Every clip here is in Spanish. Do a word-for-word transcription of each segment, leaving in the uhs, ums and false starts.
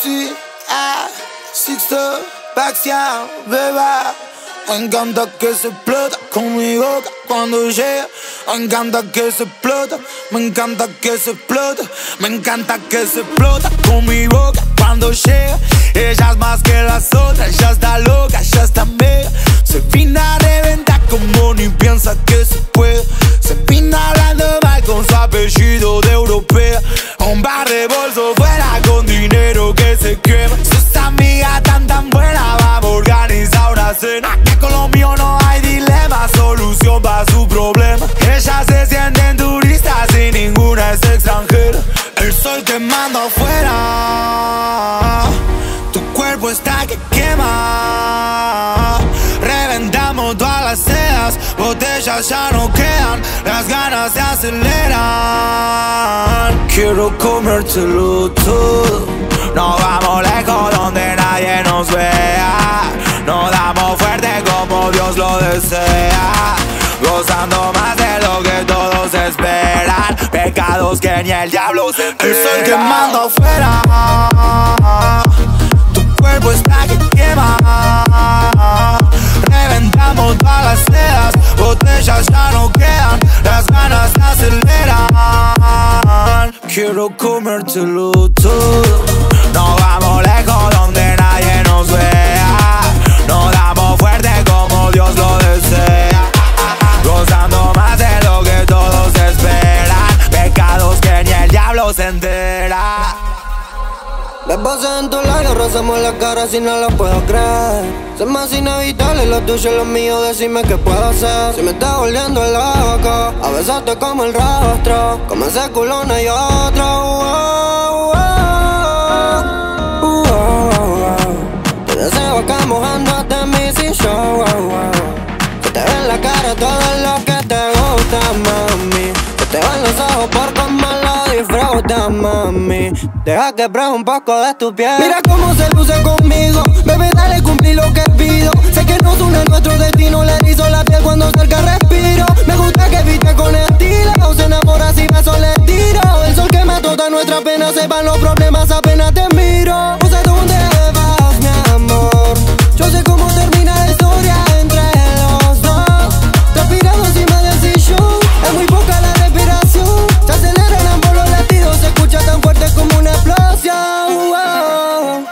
Sí, ah, Sixto, Baxia, beba. Me encanta que se explota con mi boca cuando llega. Me encanta que se explota, me encanta que se explota. Me encanta que se explota con mi boca cuando llega. Ella es más que las otras, ya está loca, ya está mega. Se fina, reventa como ni piensa que se puede. Se fina hablando mal con su apellido de europea. Un bar de bolso fuera con dinero que se quema. Sus amigas tan tan buenas, vamos a organizar una cena. Que con lo mío no hay dilema, solución para su problema. Ellas se sienten turistas y ninguna es extranjera. El sol quemando afuera, tu cuerpo está que quema. Reventamos todas las sedas, botellas ya no quedan, las ganas se aceleran. Quiero comértelo todo, nos vamos lejos donde nadie nos vea. Nos damos fuerte como Dios lo desea, gozando más de lo que todos esperan. Pecados que ni el diablo se entera. El sol quemando afuera, tu cuerpo está que quema. Reventamos todas las sedas, botellas ya no quedan, las ganas se aceleran. Quiero comértelo todo, nos vamos lejos donde nadie nos vea. Nos damos fuerte como Dios lo desea, gozando más de lo que todos esperan. Pecados que ni el diablo se entera. Me paso en tu labio, rozamos la cara si no lo puedo creer. Son más inevitables lo tuyo y lo mío, decime qué puedo hacer. Si me estás volviendo loco, a besarte como el rostro, como ese culo no hay otro. Oh, oh, oh, oh, oh, oh. Te deseo acá mojándote mi sin show. Oh, oh. Se te ve en la cara todo lo que te gusta, mami. Se te van los ojos por cómo lo disfrutas, mami. Deja que pruebe un poco de tu piel. Mira cómo se luce conmigo, bebé, dale, cumplí lo que pido. Sé que nos une nuestro destino, le erizo la piel cuando cerca respiro. Me gusta que viste con estilo, se enamora si beso le tiro. El sol quema toda nuestra pena, se van los problemas apenas te miro. No sé dónde vas, mi amor, yo sé cómo termina la historia entre los dos. Respirando encima del sillón, es muy poca la respiración. Se aceleran ambos los latidos, se escucha tan fuerte como una explosión. Oh.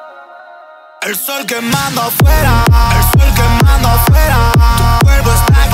El sol quemando afuera, el sol quemando afuera, tu cuerpo está